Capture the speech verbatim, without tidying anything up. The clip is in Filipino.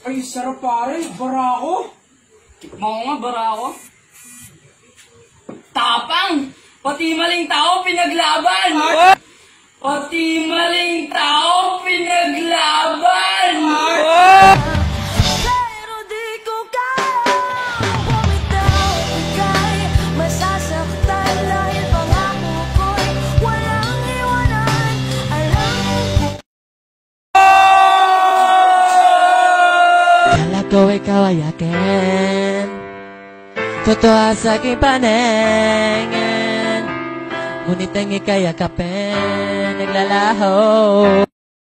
Ay, sarap pare. Barako. Tikman ko nga, barako. Tapang! Pati maling tao pinaglaban! Ay! Pati maling tao pinaglaban! Ay! Pero di ko kaya bumitaw, ika'y masasaktan dahil pangako ko'y walang iwanan. Alam ko kala ko ikaw ay akin, totoo sa aking paningin, ngunit ang ika'y akapin naglalaho.